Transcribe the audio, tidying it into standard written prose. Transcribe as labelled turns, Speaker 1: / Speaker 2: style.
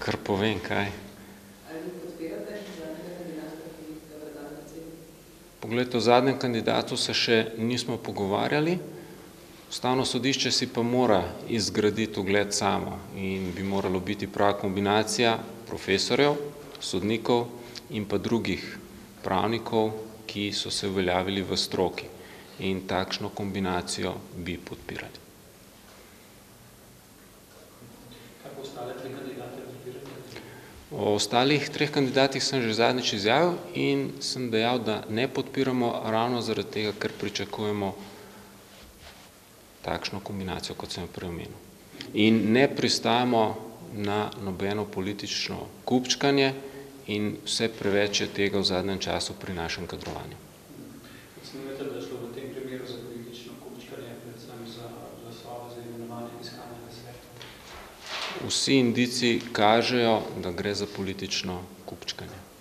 Speaker 1: Kar povem, kaj.
Speaker 2: Ali podpirate zadnjega kandidata, ki ga predlaga predsednik?
Speaker 1: Poglejte, o zadnjem kandidatu se še nismo pogovarjali. Ustavno sodišče si pa mora izgraditi ugled samo in bi moralo biti prava kombinacija profesorjev, sodnikov in pa drugih pravnikov, ki so se uveljavili v stroki. In takšno kombinacijo bi podpirali.
Speaker 3: Kaj pa ostale tri kandidate podpirate?
Speaker 1: O ostalih treh kandidatih sem že zadnjič izjavil in sem dejal, da ne podpiramo ravno zaradi tega, ker pričakujemo takšno kombinacijo, kot sem jo prej omenil. In ne pristajamo na nobeno politično kupčkanje in vse preveč je tega v zadnjem času pri našem kadrovanju.
Speaker 3: Ocenjujete, da je šlo v tem primeru za politično kupčkanje, predvsem za glasove za imenovanje Fiskalnega sveta?
Speaker 1: Vsi indici kažejo, da gre za politično kupčkanje.